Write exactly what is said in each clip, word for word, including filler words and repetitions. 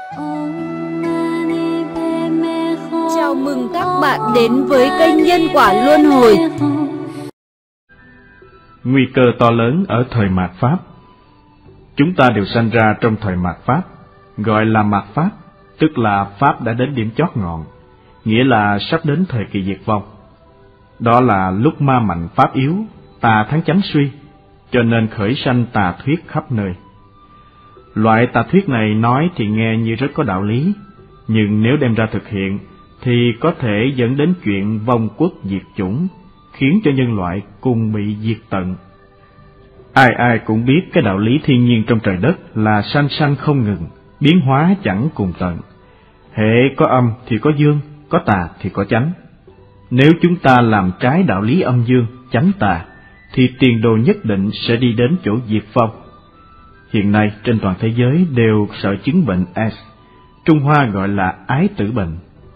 Chào mừng các bạn đến với kênh Nhân Quả Luân Hồi. Nguy cơ to lớn ở thời mạt Pháp. Chúng ta đều sanh ra trong thời mạt Pháp, gọi là mạt Pháp, tức là Pháp đã đến điểm chót ngọn, nghĩa là sắp đến thời kỳ diệt vong. Đó là lúc ma mạnh Pháp yếu, tà thắng chánh suy, cho nên khởi sanh tà thuyết khắp nơi. Loại tà thuyết này nói thì nghe như rất có đạo lý, nhưng nếu đem ra thực hiện thì có thể dẫn đến chuyện vong quốc diệt chủng, khiến cho nhân loại cùng bị diệt tận. Ai ai cũng biết cái đạo lý thiên nhiên trong trời đất là sanh sanh không ngừng, biến hóa chẳng cùng tận. Hễ có âm thì có dương, có tà thì có chánh. Nếu chúng ta làm trái đạo lý âm dương, chánh tà, thì tiền đồ nhất định sẽ đi đến chỗ diệt vong. Hiện nay trên toàn thế giới đều sợ chứng bệnh AIDS, Trung Hoa gọi là ái tử bệnh.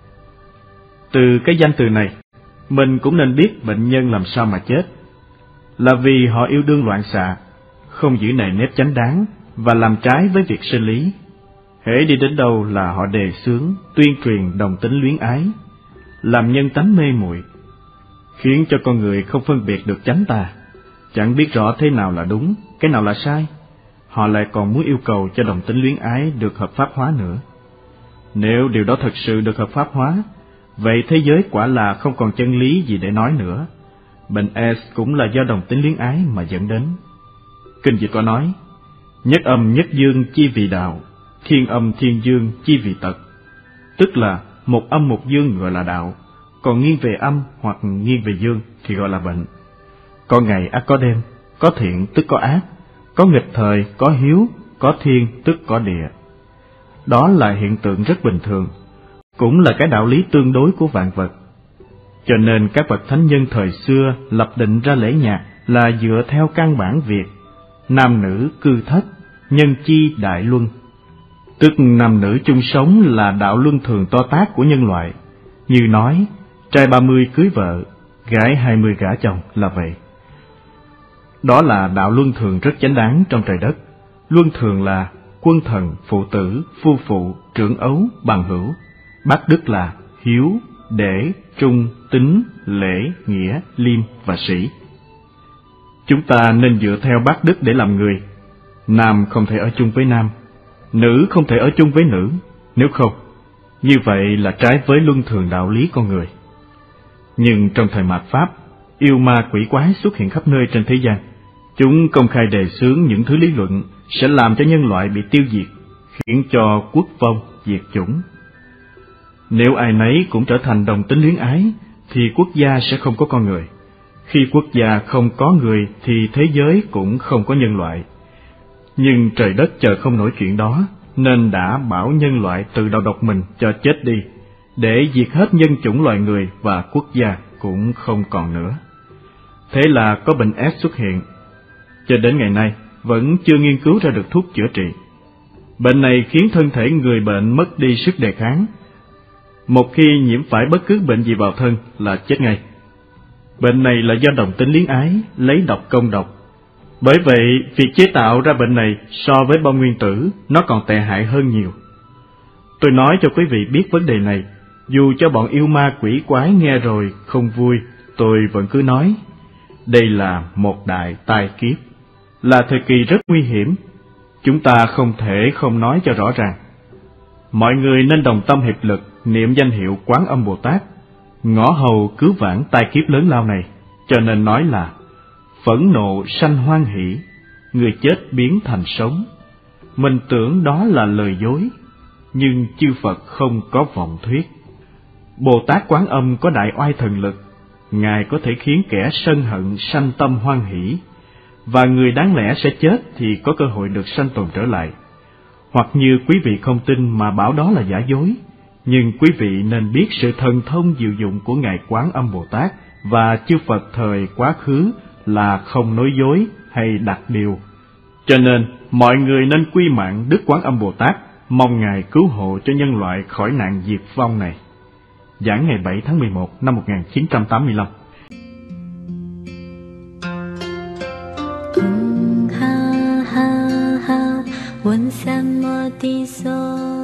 Từ cái danh từ này, mình cũng nên biết bệnh nhân làm sao mà chết. Là vì họ yêu đương loạn xạ, không giữ nề nếp chánh đáng và làm trái với việc sinh lý. Hễ đi đến đâu là họ đề xướng, tuyên truyền đồng tính luyến ái, làm nhân tánh mê muội, khiến cho con người không phân biệt được chánh tà, chẳng biết rõ thế nào là đúng, cái nào là sai. Họ lại còn muốn yêu cầu cho đồng tính luyến ái được hợp pháp hóa nữa. Nếu điều đó thật sự được hợp pháp hóa, vậy thế giới quả là không còn chân lý gì để nói nữa. Bệnh AIDS cũng là do đồng tính luyến ái mà dẫn đến. Kinh Dịch có nói, nhất âm nhất dương chi vì đạo, thiên âm thiên dương chi vì tật. Tức là một âm một dương gọi là đạo, còn nghiêng về âm hoặc nghiêng về dương thì gọi là bệnh. Có ngày ắt có đêm, có thiện tức có ác, có nghịch thời, có hiếu, có thiên tức có địa. Đó là hiện tượng rất bình thường, cũng là cái đạo lý tương đối của vạn vật. Cho nên các bậc thánh nhân thời xưa lập định ra lễ nhạc là dựa theo căn bản việc nam nữ cư thất, nhân chi đại luân. Tức nam nữ chung sống là đạo luân thường to tát của nhân loại. Như nói, trai ba mươi cưới vợ, gái hai mươi gả chồng là vậy. Đó là đạo luân thường rất chánh đáng trong trời đất. Luân thường là quân thần, phụ tử, phu phụ, trưởng ấu, bằng hữu. Bát đức là hiếu, để, trung, tín, lễ, nghĩa, liêm và sĩ. Chúng ta nên dựa theo bát đức để làm người. Nam không thể ở chung với nam, nữ không thể ở chung với nữ, nếu không, như vậy là trái với luân thường đạo lý con người. Nhưng trong thời mạt Pháp, yêu ma quỷ quái xuất hiện khắp nơi trên thế gian. Chúng công khai đề xướng những thứ lý luận sẽ làm cho nhân loại bị tiêu diệt, khiến cho quốc vong, diệt chủng. Nếu ai nấy cũng trở thành đồng tính luyến ái, thì quốc gia sẽ không có con người. Khi quốc gia không có người thì thế giới cũng không có nhân loại. Nhưng trời đất chờ không nổi chuyện đó, nên đã bảo nhân loại tự đầu độc mình cho chết đi, để diệt hết nhân chủng loài người và quốc gia cũng không còn nữa. Thế là có bệnh AIDS xuất hiện. Cho đến ngày nay, vẫn chưa nghiên cứu ra được thuốc chữa trị. Bệnh này khiến thân thể người bệnh mất đi sức đề kháng. Một khi nhiễm phải bất cứ bệnh gì vào thân là chết ngay. Bệnh này là do đồng tính luyến ái, lấy độc công độc. Bởi vậy, việc chế tạo ra bệnh này so với bom nguyên tử, nó còn tệ hại hơn nhiều. Tôi nói cho quý vị biết vấn đề này, dù cho bọn yêu ma quỷ quái nghe rồi không vui, tôi vẫn cứ nói. Đây là một đại tai kiếp, là thời kỳ rất nguy hiểm. Chúng ta không thể không nói cho rõ ràng. Mọi người nên đồng tâm hiệp lực niệm danh hiệu Quán Âm Bồ Tát, ngõ hầu cứu vãn tai kiếp lớn lao này. Cho nên nói là phẫn nộ sanh hoan hỷ, người chết biến thành sống. Mình tưởng đó là lời dối, nhưng chư Phật không có vọng thuyết. Bồ Tát Quán Âm có đại oai thần lực, Ngài có thể khiến kẻ sân hận sanh tâm hoan hỷ, và người đáng lẽ sẽ chết thì có cơ hội được sanh tồn trở lại. Hoặc như quý vị không tin mà bảo đó là giả dối, nhưng quý vị nên biết sự thần thông diệu dụng của Ngài Quán Âm Bồ Tát và chư Phật thời quá khứ là không nói dối hay đặt điều. Cho nên, mọi người nên quy mạng Đức Quán Âm Bồ Tát, mong Ngài cứu hộ cho nhân loại khỏi nạn diệt vong này. Giảng ngày bảy tháng mười một năm một nghìn chín trăm tám mươi lăm. Ha ha ha, 问三摩地所。